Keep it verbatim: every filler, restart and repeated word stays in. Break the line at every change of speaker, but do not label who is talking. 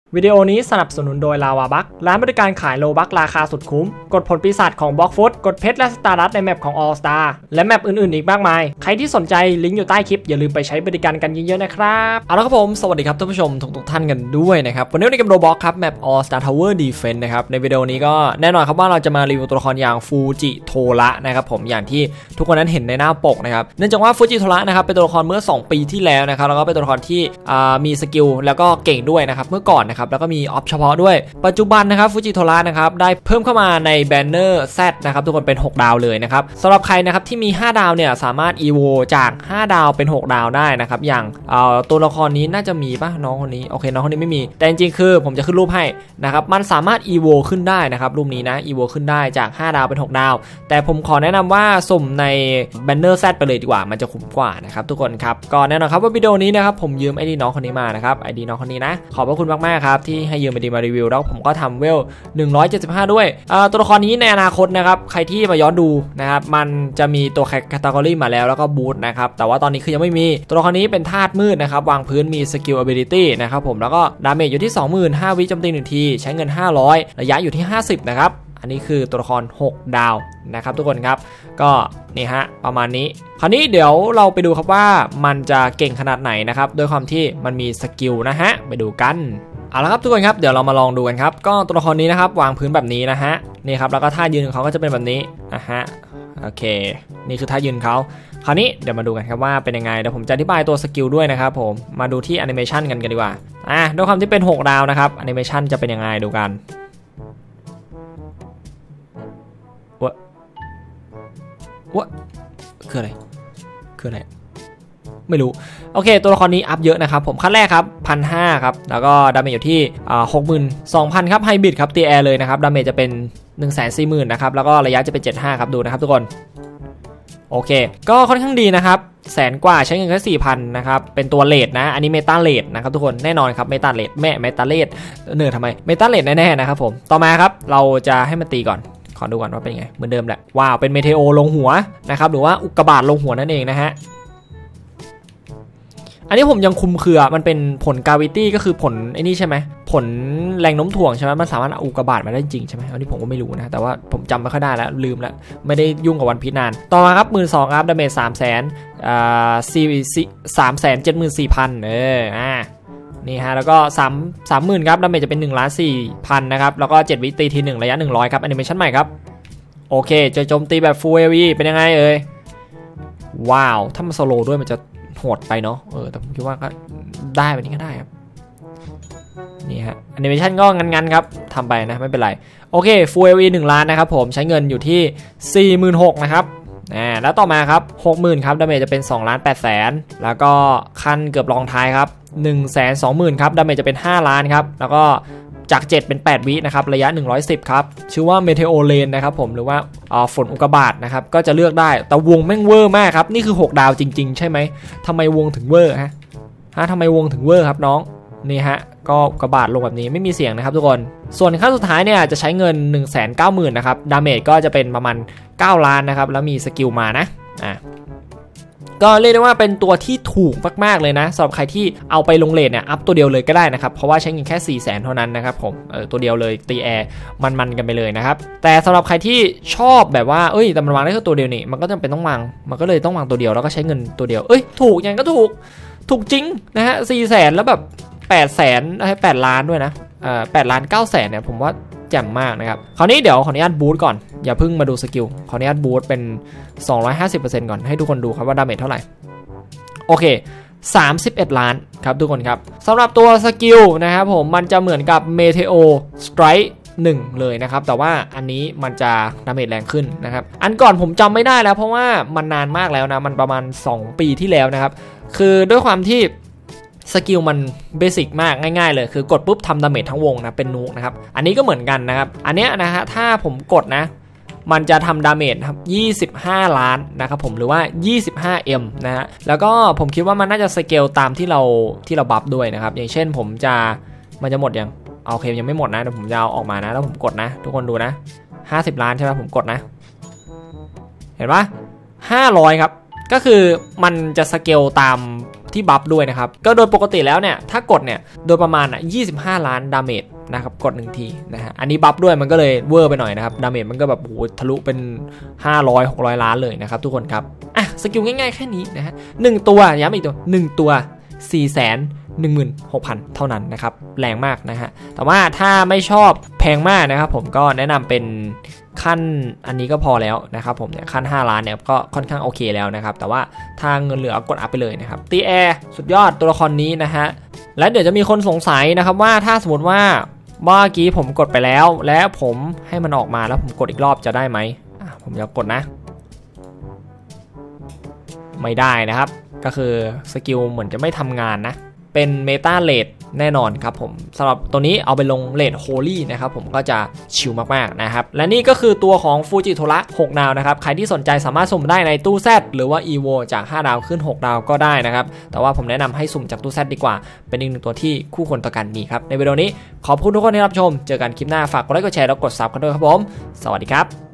วิดีโอนี้สนับสนุนโดยลาวาบัคร้านบริการขายโลบัคราคาสุดคุ้มกดผลปีศาจของบล็อกฟุตกดเพชรและสตาร์ดัสในแมปของ All Star และแมปอื่นๆอีกมากมายใครที่สนใจลิงก์อยู่ใต้คลิปอย่าลืมไปใช้บริการกันเยอะๆนะครับเอาละครับผมสวัสดีครับท่านผู้ชมทุกๆท่านกันด้วยนะครับวันนี้ในเกมโรบ็อกครับแมป All Star Tower Defense นะครับในวิดีโอนี้ก็แน่นอนครับว่าเราจะมารีวิวตัวละครอย่างฟูจิโทระนะครับผมอย่างที่ทุกคนนั้นเห็นในหน้าปกนะครับเนื่องจากว่าฟูจิโทระนะครับเป็นตัวละครเมื่อสองปีที่แล้วนะครับแล้วก็เป็นตัวละครที่มีสกิลแล้วก็เก่งด้วยนะครับเมื่อก่อนนะครับแล้วก็มีออฟเฉพาะด้วยปัจจุบันนะครับฟูจิโทระนะครับได้เพิ่มเข้ามาในแบนเนอร์ Z นะครับทุกคนเป็นหกดาวเลยนะครับสำหรับใครนะครับที่มีห้าดาวเนี่ยสามารถ อี โว จากห้าดาวเป็นหกดาวได้นะครับอย่างเอ่อตัวละครนี้น่าจะมีป่ะน้องคนนี้โอเคน้องคนนี้ไม่มีแต่จริงๆคือผมจะขึ้นรูปให้นะครับมันสามารถ อี โว ขึ้นได้นะครับรูปนี้นะ อี โว ขึ้นได้จากห้าดาวเป็นหกดาวแต่ผมขอแนะนำว่าสุ่มในแบนเนอร์ Z ไปเลยดีกว่ามันจะคุ้มกว่านะครับทุกคนครับก็แน่นอนครับว่าวิดีโอนี้นะครับผมยืม ไอ ดี น้องคนนี้มานะครับ ไอ ดี น้องคนนี้นะขอบพระคุณมากๆครับที่ให้ยืม ไอ ดี มารีวิวแล้วผมก็ทำเวลหนึ่งร้อยเจ็ดสิบห้าด้วยตัวละครนี้ในอนาคตนะครับใครที่มาย้อนดูนะครับมันจะมีตัวแคตตากรีมาแล้วแล้วก็บูทนะครับแต่ว่าตอนนี้คือยังไม่มีตัวละครนี้เป็นธาตุมืดนะครับวางพื้นมีสกิล ability นะครับผมแล้วก็ดาเมจอยู่ที่ สองหมื่นห้า วิโจมตีหนึ่งทีใช้เงินห้าร้อยระยะอยู่ที่ห้าสิบนะครับอันนี้คือตัวละครหกดาวนะครับทุกคนครับก็นี่ฮะประมาณนี้คราวนี้เดี๋ยวเราไปดูครับว่ามันจะเก่งขนาดไหนนะครับโดยความที่มันมีสกิลนะฮะไปดูกันเอาละครับทุกคนครับเดี๋ยวเรามาลองดูกันครับก็ตัวละครนี้นะครับวางพื้นแบบนี้นะฮะนี่ครับแล้วก็ท่ายืนของเขาก็จะเป็นแบบนี้นะฮะโอเคนี่คือท่ายืนเขาคราวนี้เดี๋ยวมาดูกันครับว่าเป็นยังไงเดี๋ยวผมจะอธิบายตัวสกิลด้วยนะครับผมมาดูที่แอนิเมชันกันกันดีกว่าอ่ะด้วยความที่เป็นหกดาวนะครับแอนิเมชันจะเป็นยังไงดูกันวะวะคืออะไรคืออะไรไม่รู้โอเคตัวละครนี้อัพเยอะนะครับผมขั้นแรกครับพันห้าครับแล้วก็ดาเมจอยู่ที่อ่าหกหมื่นสองพันครับไฮบริดครับตีแอร์เลยนะครับดาเมจจะเป็นหนึ่งแสนสี่หมื่นนะครับแล้วก็ระยะจะเป็นเจ็ดสิบห้าครับดูนะครับทุกคนโอเคก็ค่อนข้างดีนะครับแสนกว่าใช้เงินแค่สี่พันนะครับเป็นตัวเลทนะอันนี้เมตาเลทนะครับทุกคนแน่นอนครับเมตาเลทแม่เมตาเลทเนิร์ดทำไมเมตาเลทแน่ๆนะครับผมต่อมาครับเราจะให้มันตีก่อนขอดูก่อนว่าเป็นไงเหมือนเดิมแหละว้าวเป็นเมเทโอลงหัวนะครับหรือว่าอุกกาบาตลงหัวนั่นเองนะฮะอันนี้ผมยังคุมเครือมันเป็นผลกาวิตี้ก็คือผลไอ้นี่ใช่ไหมผลแรงโน้มถ่วงใช่ไหมมันสามารถอุกกาบาตมาได้จริงใช่ไหมอันนี้ผมก็ไม่รู้นะแต่ว่าผมจำไม่ค่อยได้แล้วลืมแล้วไม่ได้ยุ่งกับวันพีนานต่อมาครับหมื่นสองครับดาเมจสามแสนอ่าสี่สามแสนเจ็ดหมื่นสี่พันเอออ่านี่ฮะแล้วก็สามสามหมื่นครับดาเมจจะเป็นหนึ่งล้านสี่พันนะครับแล้วก็เจ็ดวิตีทีหนึ่งระยะหนึ่งร้อยครับแอนิเมชั่นใหม่ครับโอเคจะโจมตีแบบ Full เอ วี เป็นยังไงเอ่ยว้าวถ้ามันโซโล่ด้วยมันจะโหดไปเนาะเออแต่ผมคิดว่าก็ได้แบบนี้ก็ได้ครับนี่ฮะแอนิเมชันก็งันๆครับทำไปนะไม่เป็นไรโอเค Full เอ วี หนึ่งล้านนะครับผมใช้เงินอยู่ที่ สี่หมื่นหกพัน นะครับอ่าแล้วต่อมาครับ หกหมื่น ครับดาเมจจะเป็น สองล้านแปดแสนแล้วก็ขั้นเกือบรองท้ายครับ หนึ่งแสนสองหมื่น ครับดาเมจจะเป็นห้าล้านครับแล้วก็จากเจ็ดเป็นแปดวินะครับระยะหนึ่งร้อยสิบครับชื่อว่า Meteor Rain นะครับผมหรือว่าอ่าฝนอุกกาบาตนะครับก็จะเลือกได้แต่วงแม่งเวอร์มากครับนี่คือหกดาวจริงๆใช่ไหมทำไมวงถึงเวอร์ฮะฮะทำไมวงถึงเวอร์ครับน้องนี่ฮะก็อุกกาบาตลงแบบนี้ไม่มีเสียงนะครับทุกคนส่วนขั้นสุดท้ายเนี่ยจะใช้เงิน หนึ่งแสนเก้าหมื่น นะครับดาเมจก็จะเป็นประมาณเก้าล้านนะครับแล้วมีสกิลมานะอ่ะก็เรียกได้ว่าเป็นตัวที่ถูกมากๆเลยนะสำหรับใครที่เอาไปลงเลทเนี่ยอัพตัวเดียวเลยก็ได้นะครับเพราะว่าใช้เงินแค่ สี่แสน เท่านั้นนะครับผมเออตัวเดียวเลยตีแอร์มันๆกันไปเลยนะครับแต่สำหรับใครที่ชอบแบบว่าเอ้ยแต่มันวางได้แค่ตัวเดียวนี่มันก็จำเป็นต้องวางมันก็เลยต้องวางตัวเดียวแล้วก็ใช้เงินตัวเดียวเอ้ยถูกยังก็ถูกถูกจริงนะฮะ สี่แสน แล้วแบบแปดแสนให้แปดล้านด้วยนะเอ่อแปดล้านเก้าแสนเนี่ยผมว่าแจ่มมากนะครับคราวนี้เดี๋ยวขออนุญาตบูทก่อนอย่าเพิ่งมาดูสกิลขออนุญาตบูทเป็นสองร้อยห้าสิบเปอร์เซ็นต์ ก่อนให้ทุกคนดูครับว่าดาเมจเท่าไหร่โอเคสามสิบเอ็ดล้านครับทุกคนครับสำหรับตัวสกิลนะครับผมมันจะเหมือนกับ Meteor Strike หนึ่งเลยนะครับแต่ว่าอันนี้มันจะดาเมจแรงขึ้นนะครับอันก่อนผมจำไม่ได้แล้วเพราะว่ามันนานมากแล้วนะมันประมาณสองปีที่แล้วนะครับคือด้วยความที่สกิลมันเบสิกมากง่ายๆเลยคือกดปุ๊บทำดาเมจทั้งวงนะเป็นนูกนะครับอันนี้ก็เหมือนกันนะครับอันเนี้ยนะฮะถ้าผมกดนะมันจะทำดาเมจครับยี่สิบห้าล้านนะครับผมหรือว่า ยี่สิบห้าเอ็ม นะฮะแล้วก็ผมคิดว่ามันน่าจะสเกลตามที่เราที่เราบัฟด้วยนะครับอย่างเช่นผมจะมันจะหมดยังโอเคยังไม่หมดนะเดี๋ยวผมจะเอาออกมานะแล้วผมกดนะทุกคนดูนะห้าสิบล้านใช่ไหมผมกดนะเห็นปะห้าร้อยครับก็คือมันจะสเกลตามที่บัฟด้วยนะครับก็โดยปกติแล้วเนี่ยถ้ากดเนี่ยโดยประมาณอ่ะยี่สิบห้าล้านดาเมจนะครับกดหนึ่งทีนะฮะอันนี้บัฟด้วยมันก็เลยเวอร์ไปหน่อยนะครับดาเมจมันก็แบบโอ้โหทะลุเป็นห้าร้อย หกร้อยล้านเลยนะครับทุกคนครับอ่ะสกิลง่ายๆแค่นี้นะฮะหนึ่งตัวย้ำอีกตัวหนึ่งตัว สี่แสนหนึ่งหมื่นหกพัน เท่านั้นนะครับแรงมากนะฮะแต่ว่าถ้าไม่ชอบแพงมากนะครับผมก็แนะนำเป็นขั้นอันนี้ก็พอแล้วนะครับผมเนี่ยขั้นห้าล้านเนี่ยก็ค่อนข้างโอเคแล้วนะครับแต่ว่าถ้าเงินเหลือกดอัพไปเลยนะครับตีแอร์สุดยอดตัวละครนี้นะฮะและเดี๋ยวจะมีคนสงสัยนะครับว่าถ้าสมมติว่าเมื่อกี้ผมกดไปแล้วและผมให้มันออกมาแล้วผมกดอีกรอบจะได้ไหมผมจะกดนะไม่ได้นะครับก็คือสกิลเหมือนจะไม่ทำงานนะเป็นเมตาเลดแน่นอนครับผมสำหรับตัวนี้เอาไปลงเลดโฮลี่นะครับผมก็จะชิลมากๆนะครับและนี่ก็คือตัวของฟูจิโทระหกดาวนะครับใครที่สนใจสามารถสุ่มได้ในตู้ Z หรือว่า อี โว จากห้าดาวขึ้นหกดาวก็ได้นะครับแต่ว่าผมแนะนำให้สุ่มจากตู้ Z ดีกว่าเป็นอีกหนึ่งตัวที่คู่ควรต่อกันนี่ครับในวิดีโอนี้ขอบคุณทุกคนที่รับชมเจอกันคลิปหน้าฝากกดไลค์กดแชร์แล้วกดซับกันด้วยครับผมสวัสดีครับ